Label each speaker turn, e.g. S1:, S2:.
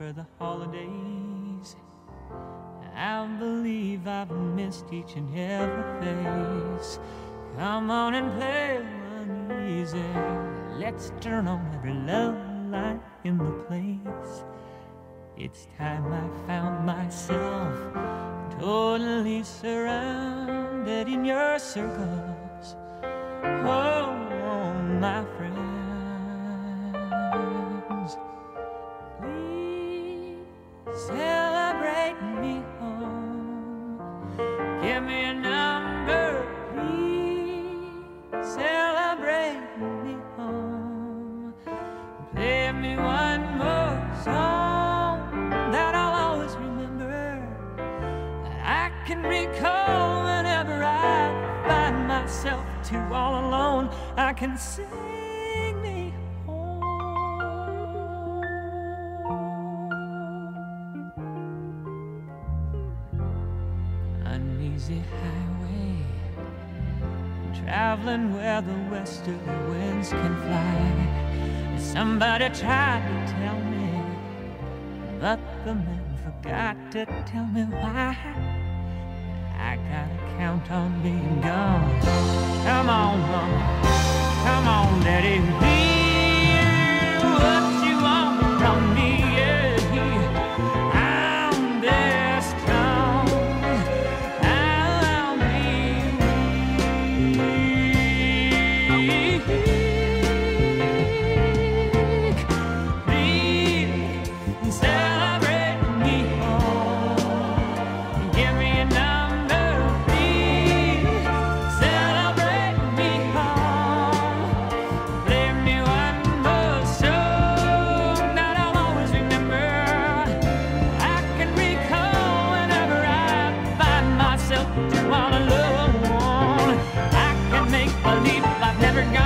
S1: for the holidays. I believe I've missed each and every face. Come on and play uneasy. Let's turn on every love light in the place. It's time I found myself totally surrounded in your circles. Oh, my friends, please celebrate me home. Give me a number, please celebrate me home. Play me one more song that I'll always remember, that I can recall whenever I find myself too all alone. I can sing me home. Uneasy highway, traveling where the westerly winds can fly. Somebody tried to tell me, but the man forgot to tell me why. I gotta count on being gone. Come on, mama, come on, daddy, be what you want from me. Yeah, I'm this strong, I'll be weak. Please celebrate me home. Give me a number, please celebrate me home. Play me one more song that I'll always remember. I can recall whenever I find myself too all alone. I can make believe I've never gone